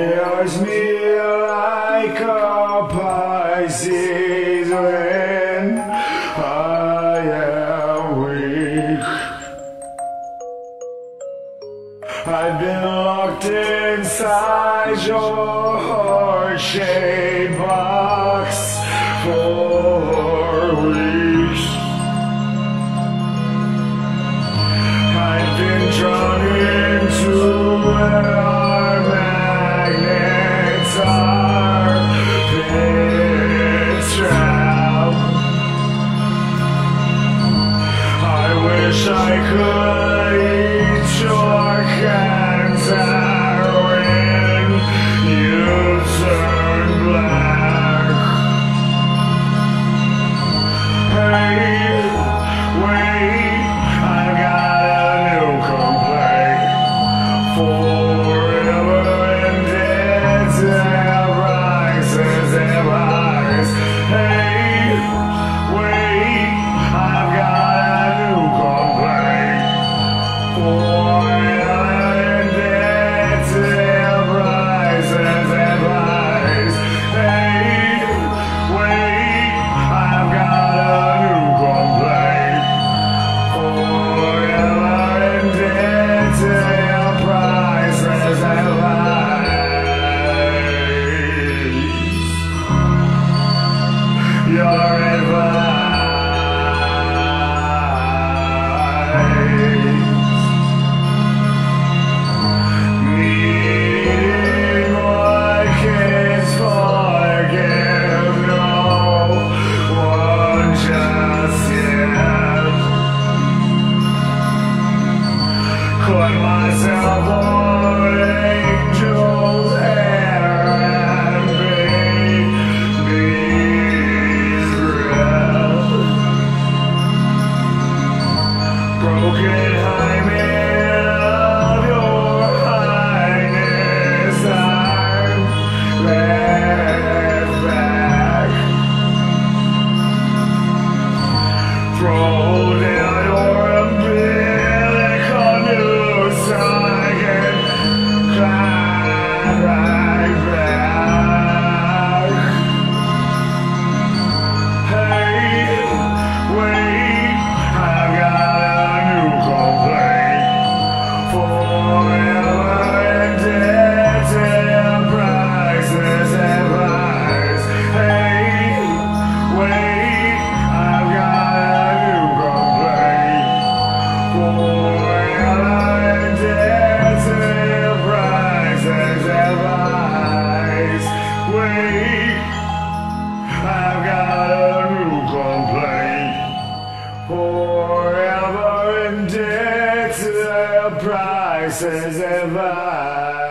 tears me like a Pisces when I am weak. I've been locked inside your heart-shaped box for weeks. I've been drawn into where our magnets are pit trap. I wish I could eat your cancer when you turn black. Hey, wait, I've got a new complaint. Forever and dead rises and rise. Hey, wait, I've got a new complaint. Forever and dead rises and rise. Hey, wait, I've got a new complaint. Forever and dead rises and rise. Your advice. Needing what kids forgive no one just yet. Caught myself on angels' hair and baby's breath. Broken hymen of your highness, I'm led back. Throw down your umbilical noose, I can climb right back. Hey, wait, I've got a new complaint. Forever and dead prices and lies. Hey, wait, I've got a new complaint. Forever and dead prices and lies. Wait, I've got a new complaint. Forever and dead to the prices and lies.